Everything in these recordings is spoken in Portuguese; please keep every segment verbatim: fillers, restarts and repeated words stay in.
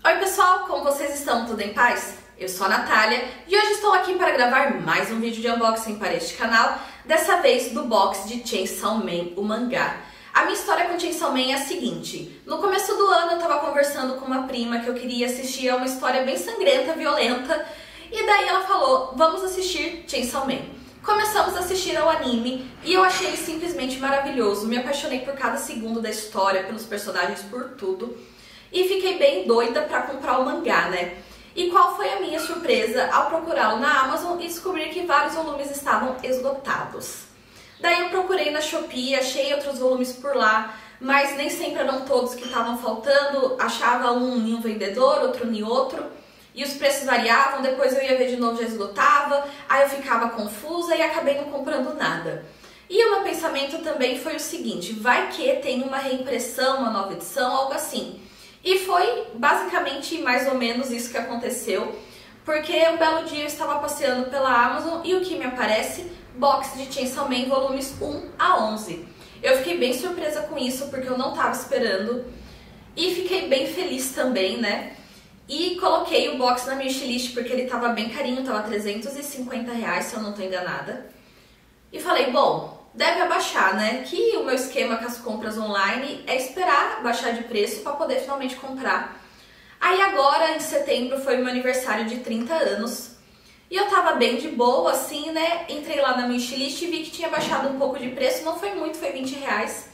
Oi pessoal, como vocês estão? Tudo em paz? Eu sou a Natália e hoje estou aqui para gravar mais um vídeo de unboxing para este canal, dessa vez do box de Chainsaw Man, o mangá. A minha história com Chainsaw Man é a seguinte: no começo do ano eu estava conversando com uma prima que eu queria assistir a uma história bem sangrenta, violenta, e daí ela falou, vamos assistir Chainsaw Man. Começamos a assistir ao anime e eu achei ele simplesmente maravilhoso, me apaixonei por cada segundo da história, pelos personagens, por tudo. E fiquei bem doida pra comprar o mangá, né? E qual foi a minha surpresa ao procurá-lo na Amazon e descobrir que vários volumes estavam esgotados. Daí eu procurei na Shopee, achei outros volumes por lá, mas nem sempre eram todos que estavam faltando. Achava um em um vendedor, outro em outro, e os preços variavam, depois eu ia ver de novo, já esgotava, aí eu ficava confusa e acabei não comprando nada. E o meu pensamento também foi o seguinte, vai que tem uma reimpressão, uma nova edição, algo assim. E foi basicamente mais ou menos isso que aconteceu, porque um belo dia eu estava passeando pela Amazon e o que me aparece? Box de Chainsaw Man volumes um a onze. Eu fiquei bem surpresa com isso, porque eu não estava esperando, e fiquei bem feliz também, né? E coloquei o box na minha wishlist porque ele estava bem carinho, estava trezentos e cinquenta reais, se eu não estou enganada. E falei, bom, deve abaixar, né? Que o meu esquema com as compras online é esperar baixar de preço para poder finalmente comprar. Aí agora, em setembro, foi meu aniversário de trinta anos. E eu tava bem de boa, assim, né? Entrei lá na minha wishlist e vi que tinha baixado um pouco de preço. Não foi muito, foi vinte reais.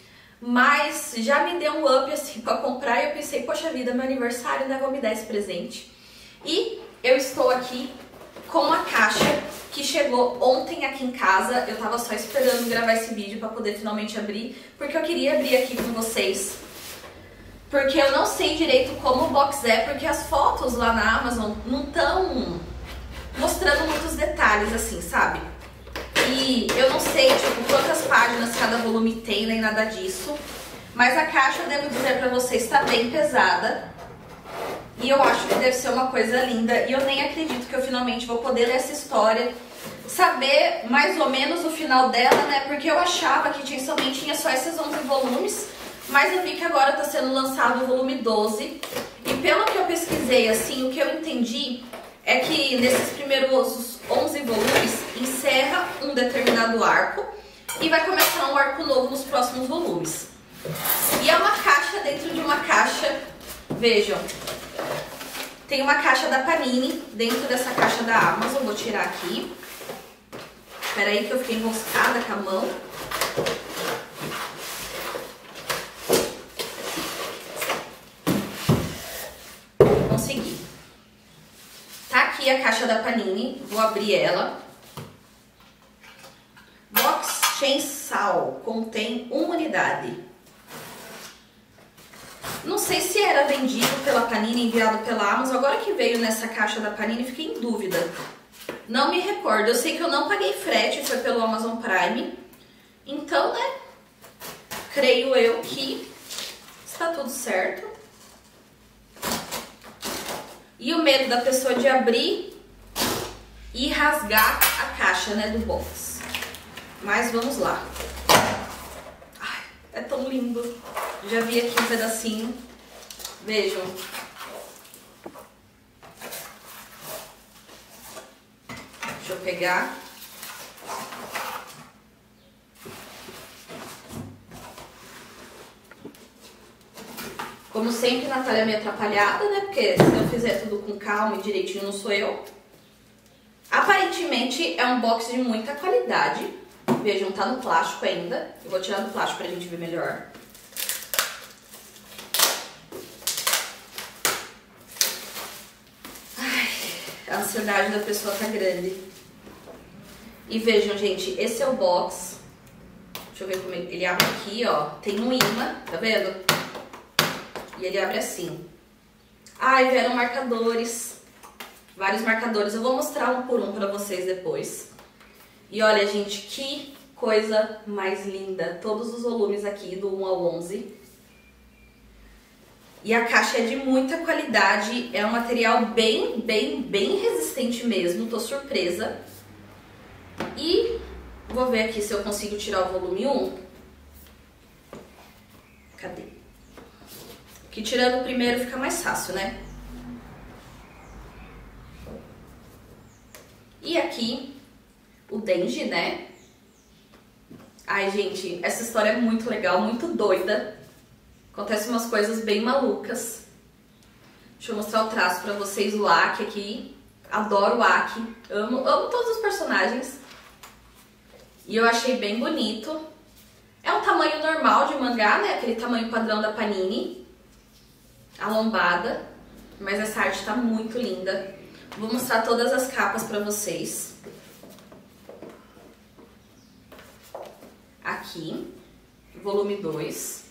Mas já me deu um up, assim, pra comprar. E eu pensei, poxa vida, meu aniversário, né? Vou me dar esse presente. E eu estou aqui com a caixa que chegou ontem aqui em casa. Eu tava só esperando gravar esse vídeo pra poder finalmente abrir, porque eu queria abrir aqui com vocês. Porque eu não sei direito como o box é, porque as fotos lá na Amazon não estão mostrando muitos detalhes assim, sabe? E eu não sei, tipo, quantas páginas cada volume tem, nem nada disso. Mas a caixa, eu devo dizer pra vocês, tá bem pesada. E eu acho que deve ser uma coisa linda. E eu nem acredito que eu finalmente vou poder ler essa história, saber mais ou menos o final dela, né? Porque eu achava que Chainsaw Man tinha só esses onze volumes, mas eu vi que agora tá sendo lançado o volume doze. E pelo que eu pesquisei, assim, o que eu entendi é que nesses primeiros onze volumes encerra um determinado arco e vai começar um arco novo nos próximos volumes. E é uma caixa dentro de uma caixa, vejam. Tem uma caixa da Panini dentro dessa caixa da Amazon, vou tirar aqui. Espera aí que eu fiquei enroscada com a mão. Consegui. Tá aqui a caixa da Panini, vou abrir ela. Box Chainsaw, contém uma unidade. Não sei se era vendido pela Panini, enviado pela Amazon. Agora que veio nessa caixa da Panini, fiquei em dúvida. Não me recordo. Eu sei que eu não paguei frete, foi pelo Amazon Prime. Então, né? Creio eu que está tudo certo. E o medo da pessoa de abrir e rasgar a caixa, né, do box. Mas vamos lá. Ai, é tão lindo. Já vi aqui um pedacinho. Vejam. Deixa eu pegar. Como sempre, a Natália é meio atrapalhada, né? Porque se eu fizer tudo com calma e direitinho, não sou eu. Aparentemente é um box de muita qualidade. Vejam, tá no plástico ainda. Eu vou tirar do plástico pra gente ver melhor. A ansiedade da pessoa tá grande. E vejam, gente, esse é o box. Deixa eu ver como ele, ele abre aqui, ó. Tem um imã, tá vendo? E ele abre assim. Ah, e vieram marcadores. Vários marcadores. Eu vou mostrar um por um pra vocês depois. E olha, gente, que coisa mais linda. Todos os volumes aqui, do um ao onze. E a caixa é de muita qualidade, é um material bem, bem, bem resistente mesmo, tô surpresa. E vou ver aqui se eu consigo tirar o volume um. Cadê? que tirando o primeiro fica mais fácil, né? E aqui, o Denji, né? Ai, gente, essa história é muito legal, muito doida. Acontecem umas coisas bem malucas. Deixa eu mostrar o traço pra vocês, o Aki aqui. Adoro o Aki, amo, amo todos os personagens. E eu achei bem bonito. É um tamanho normal de mangá, né? Aquele tamanho padrão da Panini. A lombada. Mas essa arte tá muito linda. Vou mostrar todas as capas pra vocês. Aqui, volume dois.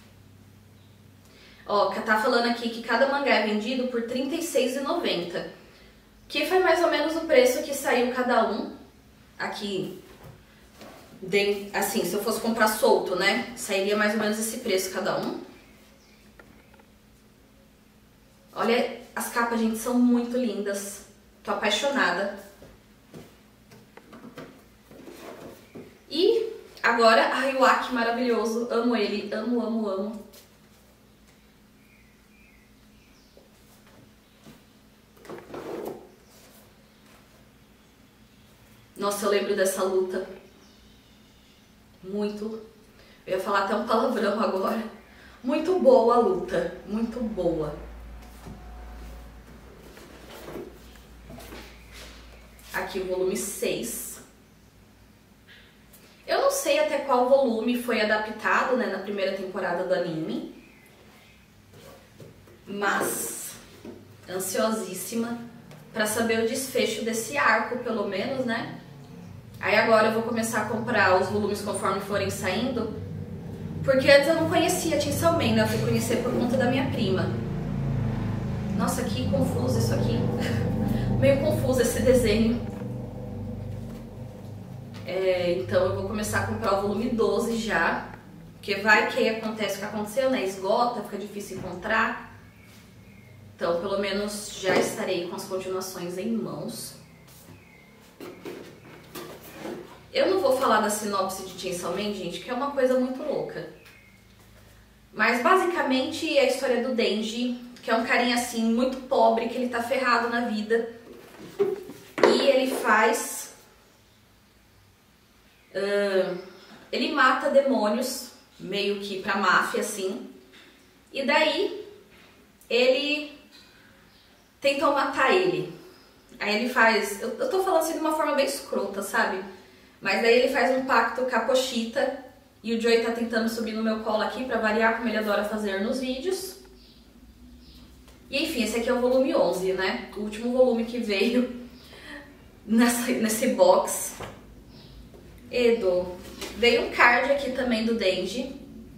Ó, tá falando aqui que cada mangá é vendido por trinta e seis reais e noventa centavos. Que foi mais ou menos o preço que saiu cada um. Aqui, de, assim, se eu fosse comprar solto, né? Sairia mais ou menos esse preço cada um. Olha, as capas, gente, são muito lindas. Tô apaixonada. E agora, ai, o Aki maravilhoso. Amo ele, amo, amo, amo. Nossa, eu lembro dessa luta. Muito. Eu ia falar até um palavrão agora. Muito boa a luta. Muito boa. Aqui o volume seis. Eu não sei até qual volume foi adaptado, né, na primeira temporada do anime. Mas ansiosíssima pra saber o desfecho desse arco, pelo menos, né? Aí agora eu vou começar a comprar os volumes conforme forem saindo, porque antes eu não conhecia Chainsaw Man, né? Eu fui conhecer por conta da minha prima. Nossa, que confuso isso aqui. Meio confuso esse desenho. É, então eu vou começar a comprar o volume doze já, porque vai que acontece o que aconteceu, né? Esgota, fica difícil encontrar. Então pelo menos já estarei com as continuações em mãos. Eu não vou falar da sinopse de Chainsaw Man, gente, que é uma coisa muito louca. Mas basicamente é a história do Denji, que é um carinha assim muito pobre, que ele tá ferrado na vida. E ele faz... Uh, ele mata demônios, meio que pra máfia, assim. E daí, ele... tentam matar ele. Aí ele faz... Eu, eu tô falando assim de uma forma bem escrota, sabe? Mas daí ele faz um pacto com a Pochita. E o Joey tá tentando subir no meu colo aqui pra variar, como ele adora fazer nos vídeos. E enfim, esse aqui é o volume onze, né? O último volume que veio nessa, nesse box. Edo. Veio um card aqui também do Denji.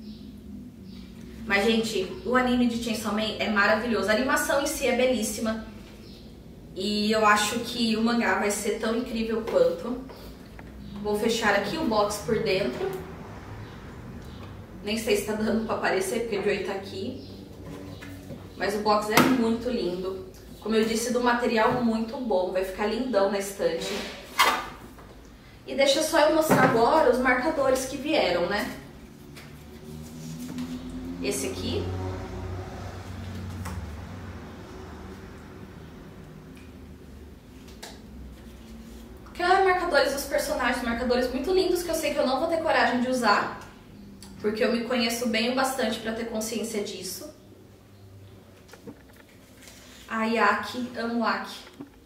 Mas, gente, o anime de Chainsaw Man é maravilhoso. A animação em si é belíssima. E eu acho que o mangá vai ser tão incrível quanto. Vou fechar aqui o box por dentro. Nem sei se tá dando pra aparecer, porque o Joey tá aqui. Mas o box é muito lindo. Como eu disse, do material muito bom. Vai ficar lindão na estante. E deixa só eu mostrar agora os marcadores que vieram, né? Esse aqui. Que é marcadores dos personagens, marcadores muito lindos que eu sei que eu não vou ter coragem de usar. Porque eu me conheço bem o bastante pra ter consciência disso. Ai, Aki, amo Aki.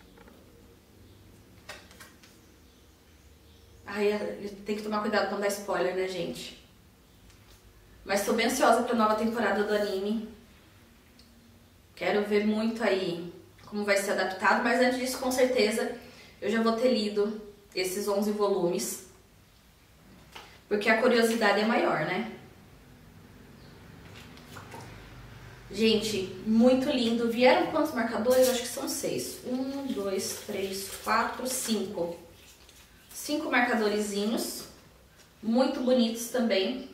Ai, tem que tomar cuidado pra não dar spoiler, né, gente? Mas tô bem ansiosa pra nova temporada do anime. Quero ver muito aí como vai ser adaptado, mas antes disso, com certeza, eu já vou ter lido esses onze volumes. Porque a curiosidade é maior, né? Gente, muito lindo. Vieram quantos marcadores? Acho que são seis. Um, dois, três, quatro, cinco. Cinco marcadorzinhos. Muito bonitos também.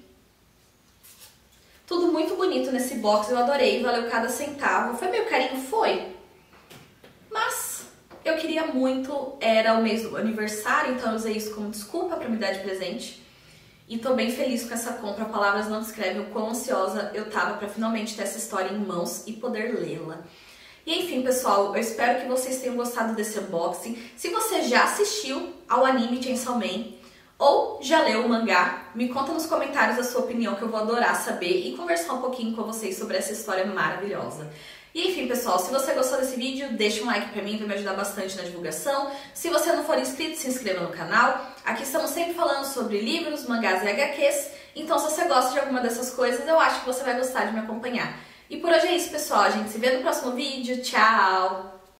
Tudo muito bonito nesse box. Eu adorei. Valeu cada centavo. Foi meio carinho? Foi. Mas eu queria muito. Era o mês do aniversário, então eu usei isso como desculpa pra me dar de presente. e tô bem feliz com essa compra. Palavras não descrevem o quão ansiosa eu tava pra finalmente ter essa história em mãos e poder lê-la. E enfim, pessoal, eu espero que vocês tenham gostado desse unboxing. Se você já assistiu ao anime Chainsaw Man ou já leu o mangá, me conta nos comentários a sua opinião, que eu vou adorar saber e conversar um pouquinho com vocês sobre essa história maravilhosa. E enfim, pessoal, se você gostou desse vídeo, deixa um like pra mim, vai me ajudar bastante na divulgação. Se você não for inscrito, se inscreva no canal. Aqui estamos sempre falando sobre livros, mangás e agá quês, então se você gosta de alguma dessas coisas, eu acho que você vai gostar de me acompanhar. E por hoje é isso, pessoal. A gente se vê no próximo vídeo. Tchau!